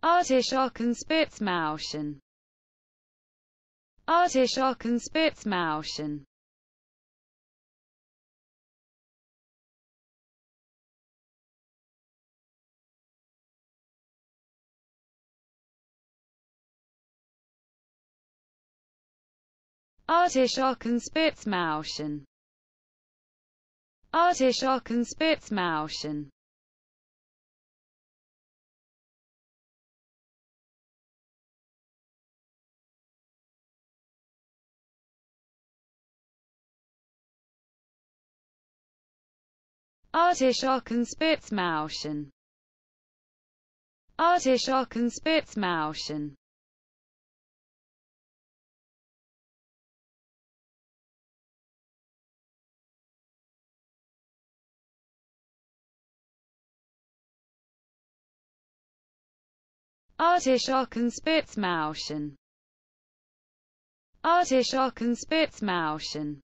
Artischocken Spitzmauschen. Artischocken Spitzmauschen. Artischocken Spitzmauschen. Artischocken Spitzmauschen. Artischocken Spitzmauschen. Artischocken Spitzmauschen. Artischocken Spitzmauschen. Artischocken Spitzmauschen.